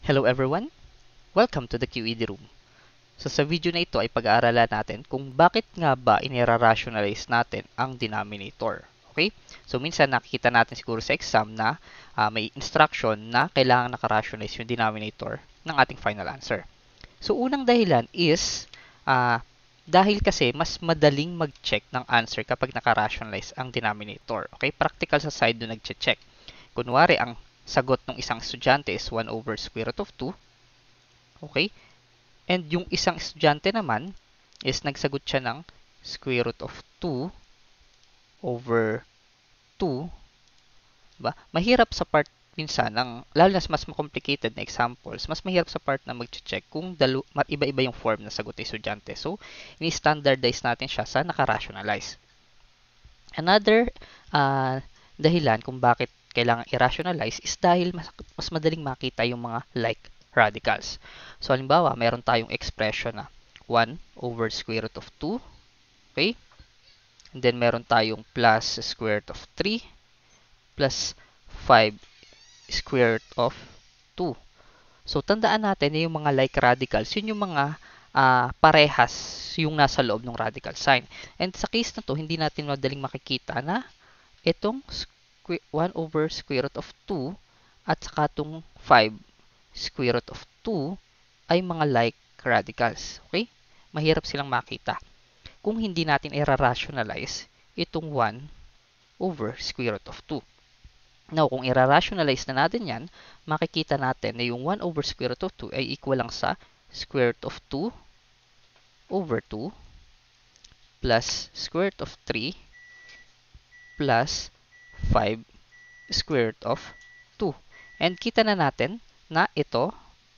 Hello everyone! Welcome to the QED Room. So sa video na ito ay pag-aaralan natin kung bakit nga ba inira-rationalize natin ang denominator. Okay? So minsan nakikita natin siguro sa exam na may instruction na kailangan naka-rationalize yung denominator ng ating final answer. So unang dahilan is dahil kasi mas madaling mag-check ng answer kapag naka-rationalize ang denominator. Okay? Practical sa side doon nag-check. Kunwari ang sagot ng isang estudyante is 1 over square root of 2. Okay? And yung isang estudyante naman is nagsagot siya ng square root of 2 over 2. Ba? Mahirap sa part minsan, lalo na mas complicated na examples, mas mahirap sa part na mag-check kung iba-iba yung form na sagot ng estudyante. So, ini-standardize natin siya sa naka-rationalize. Another dahilan kung bakit kailangan i-rationalize is dahil mas madaling makita yung mga like radicals. So, halimbawa, meron tayong expression na 1 over square root of 2. Okay? And then, meron tayong plus square root of 3 plus 5 square root of 2. So, tandaan natin na yung mga like radicals, yun yung mga parehas yung nasa loob ng radical sign. And sa case na to, hindi natin madaling makikita na itong 1 over square root of 2 at saka itong 5 square root of 2 ay mga like radicals. Okay? Mahirap silang makita kung hindi natin i-rationalize itong 1 over square root of 2. Now, kung i-rationalize na natin yan, makikita natin na yung 1 over square root of 2 ay equal lang sa square root of 2 over 2 plus square root of 3 plus 5 square root of 2. And kita na natin na ito,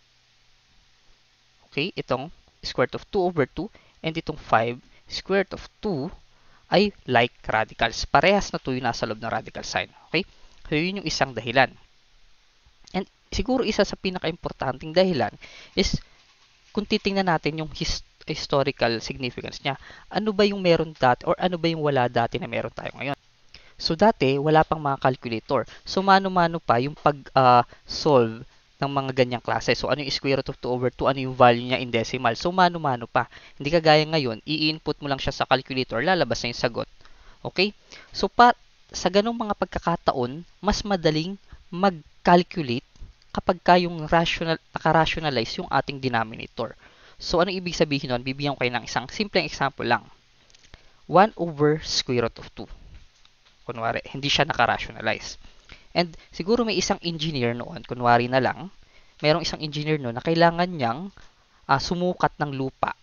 okay, itong square root of 2 over 2 and itong 5 square root of 2 ay like radicals. Parehas na to yung nasa loob ng radical sign. Okay? So, yun yung isang dahilan. And siguro isa sa pinaka-importanting dahilan is kung titingnan natin yung historical significance niya. Ano ba yung meron dati or ano ba yung wala dati na meron tayo ngayon? So, dati, wala pang mga calculator. So, mano-mano pa yung pag-solve ng mga ganyang klase. So, ano yung square root of 2 over 2? Ano yung value niya in decimal? So, mano-mano pa. Hindi kagaya ngayon, i-input mo lang siya sa calculator, lalabas na yung sagot. Okay? So, sa ganong mga pagkakataon, mas madaling mag-calculate kapag yung naka-rationalize yung ating denominator. So, ano ibig sabihin nun? Bibigyan ko kayo ng isang simpleng example lang. 1 over square root of 2. Kunwari, hindi siya naka-rationalize. And siguro may isang engineer noon, kunwari na lang, mayroong isang engineer noon na kailangan niyang sumukat ng lupa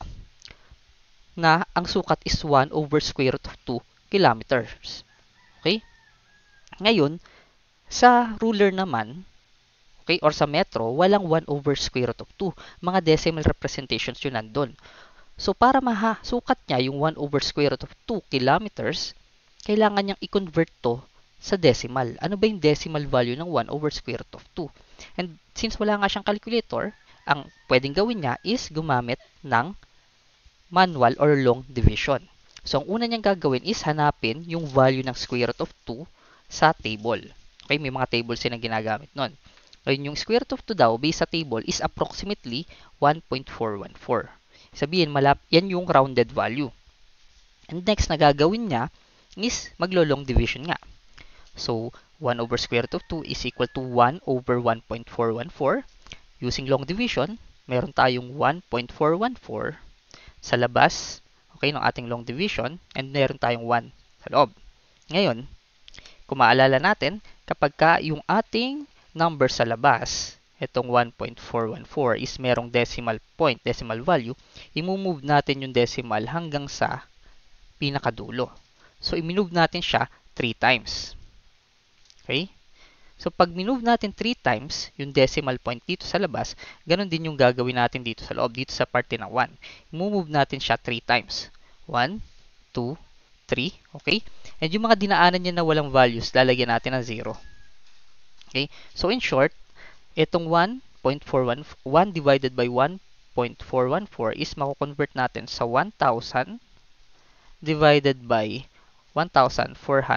na ang sukat is 1 over square root of 2 kilometers. Okay? Ngayon, sa ruler naman, okay, or sa metro, walang 1 over square root of 2. Mga decimal representations yun nandun. So, para sukat niya yung 1 over square root of 2 kilometers, kailangan niyang i-convert to sa decimal. Ano ba yung decimal value ng 1 over square root of 2? And since wala nga siyang calculator, ang pwedeng gawin niya is gumamit ng manual or long division. So, ang una niyang gagawin is hanapin yung value ng square root of 2 sa table. Okay, may mga tables silang ginagamit nun. Ngayon, yung square root of 2 daw, based sa table, is approximately 1.414. Sabihin, yan yung rounded value. And next na gagawin niya is maglo-long division nga. So, 1 over square root of 2 is equal to 1 over 1.414. Using long division, meron tayong 1.414 sa labas, okay, ng ating long division, and meron tayong 1 sa loob. Ngayon, kung maalala natin, kapag yung ating number sa labas, itong 1.414 is merong decimal point, decimal value, i-move natin yung decimal hanggang sa pinakadulo. So, i-move natin siya 3 times. Okay? So, pag minove natin 3 times yung decimal point dito sa labas, ganun din yung gagawin natin dito sa loob, dito sa parte ng 1. I-move natin siya 3 times. 1, 2, 3. Okay? And yung mga dinaanan niya na walang values, lalagyan natin ng 0. Okay? So, in short, itong 1.414 divided by 1.414 is mako-convert natin sa 1,000 divided by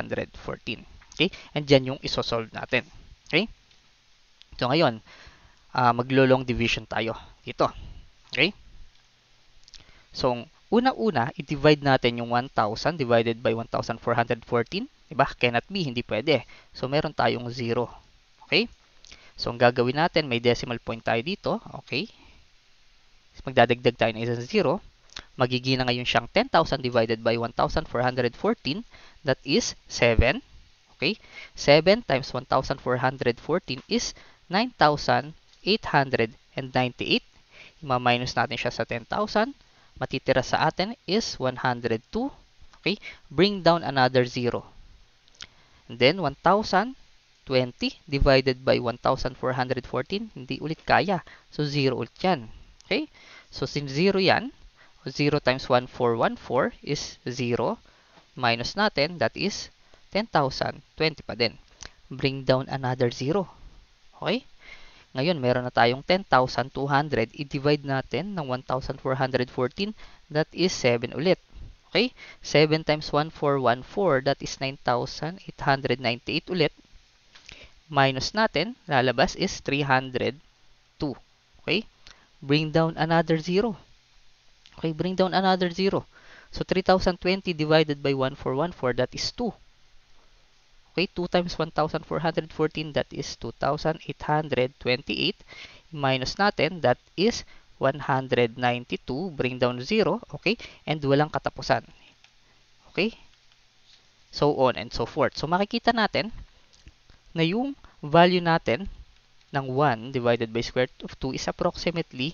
1,414. Okay? And dyan yung isosolve natin. Okay? So, ngayon, maglo-long division tayo dito. Okay? So, una-una, i-divide natin yung 1,000 divided by 1,414. Diba? Cannot be, hindi pwede. So, meron tayong 0. Okay? So, ang gagawin natin, may decimal point tayo dito. Okay? So, magdadagdag tayo ng isang 0. Magiging na ngayon siyang 10,000 divided by 1,414. That is 7. Okay? 7 times 1,414 is 9,898. Ima-minus natin siya sa 10,000. Matitira sa atin is 102. Okay? Bring down another 0. And then, 1,020 divided by 1,414. Hindi ulit kaya. So, 0 ulit yan. Okay? So, since 0 yan, 0 times 1,414 is 0. Minus natin, that is 10,020 pa din. Bring down another 0. Okay? Ngayon, meron na tayong 10,200. I-divide natin ng 1,414. That is 7 ulit. Okay? 7 times 1,414. That is 9,898 ulit. Minus natin, lalabas is 302. Okay? Bring down another 0. Okay? Bring down another 0. So, 3,020 divided by 1,414. That is 2. Okay, 2 times 1,414, that is 2,828. Minus natin, that is 192. Bring down 0. Okay, and walang katapusan. Okay, so on and so forth. So, makikita natin na yung value natin ng 1 divided by square root of 2 is approximately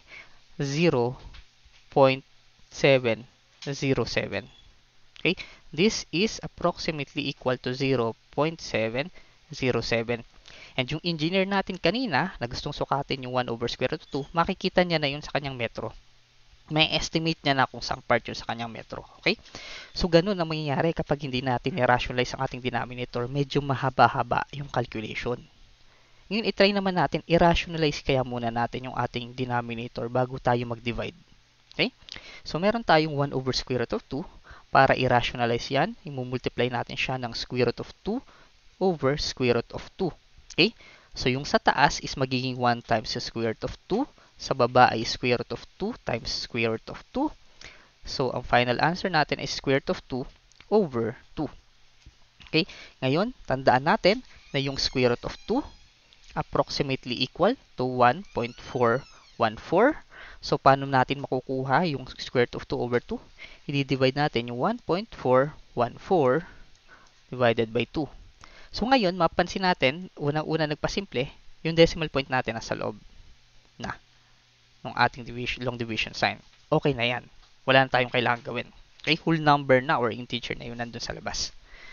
0.707. Okay, this is approximately equal to 0.707. And yung engineer natin kanina, na gustong sukatin yung 1 over square root of 2, makikita niya na yun sa kanyang metro. May estimate niya na kung saan part yun sa kanyang metro. Okay? So, ganun ang mangyayari kapag hindi natin i-rationalize ang ating denominator. Medyo mahaba-haba yung calculation. Ngayon, itry naman natin, i-rationalize kaya muna natin yung ating denominator bago tayo mag-divide. Okay? So, meron tayong 1 over square root of 2. Para i-rationalize yan, i-multiply natin siya ng square root of 2 over square root of 2. Okay? So, yung sa taas is magiging 1 times the square root of 2. Sa baba ay square root of 2 times square root of 2. So, ang final answer natin is square root of 2 over 2. Okay? Ngayon, tandaan natin na yung square root of 2 approximately equal to 1.414. So, paano natin makukuha yung square root of 2 over 2? I-divide natin yung 1.414 divided by 2. So, ngayon, mapansin natin, unang-una nagpasimple, yung decimal point natin nasa loob na ng ating long division sign. Okay na yan. Wala na tayong kailangan gawin. Okay, whole number na or integer na yun nandun sa labas.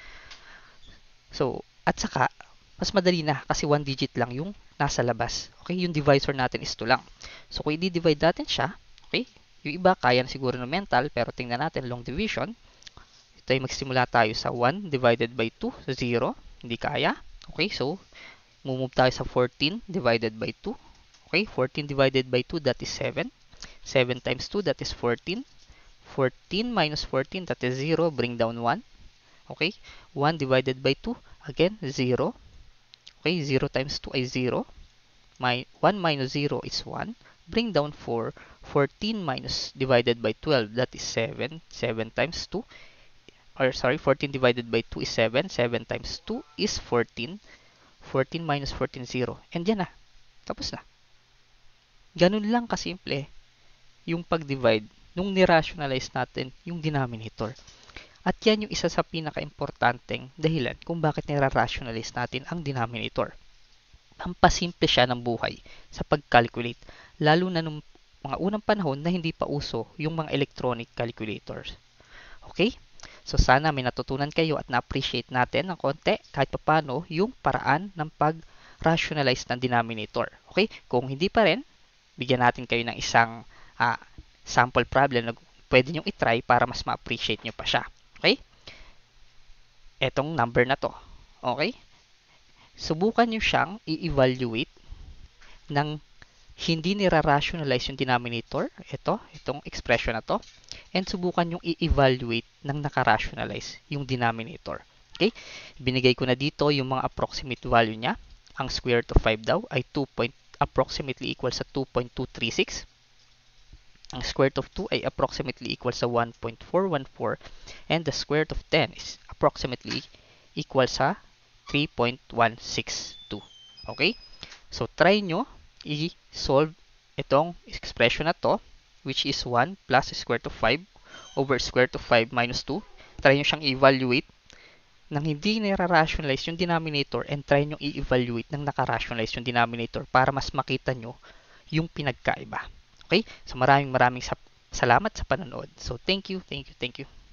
So, at saka, mas madali na kasi 1 digit lang yung nasa labas. Okay, yung divisor natin is 2 lang. So, kung i-divide natin siya, okay, yung iba kaya na siguro ng mental, pero tingnan natin long division. Ito ay magsimula tayo sa 1 divided by 2, 0. Hindi kaya. Okay, so, move tayo sa 14 divided by 2. Okay, 14 divided by 2, that is 7. 7 times 2, that is 14. 14 minus 14, that is 0. Bring down 1. Okay, 1 divided by 2, again, 0. Okay, 0 times 2 ay 0. 1 minus 0 is 1. Bring down 4. 14 minus divided by 12, that is 7. 7 times 2, or sorry, 14 divided by 2 is 7. 7 times 2 is 14. 14 minus 14, 0. And yan na. Tapos na. Ganun lang kasimple yung pag-divide nung nirationalize natin yung denominator. At yan yung isa sa pinaka-importanteng dahilan kung bakit nira-rationalize natin ang denominator. Pampasimple siya ng buhay sa pag-calculate, lalo na nung mga unang panahon na hindi pa uso yung mga electronic calculators. Okay? So sana may natutunan kayo at na-appreciate natin ng konti kahit papano yung paraan ng pag-rationalize ng denominator. Okay? Kung hindi pa rin, bigyan natin kayo ng isang sample problem na pwede nyo itry para mas ma-appreciate nyo pa siya. Okay? Etong number na to. Okay? Subukan nyo siyang i-evaluate ng hindi nira-rationalize yung denominator. Itong expression na to. And subukan nyo i-evaluate ng naka-rationalize yung denominator. Okay? Binigay ko na dito yung mga approximate value niya. Ang square root of 5 daw ay approximately equal sa 2.236. Ang square root of 2 ay approximately equal sa 1.414 and the square root of 10 is approximately equal sa 3.162. Okay? So, try nyo i-solve itong expression na to, which is 1 plus square root of 5 over square root of 5 minus 2. Try nyo siyang i-evaluate nang hindi nira-rationalize yung denominator and try nyo i-evaluate nang naka-rationalize yung denominator para mas makita nyo yung pinagkaiba. Okay? So maraming salamat sa panonood. So thank you.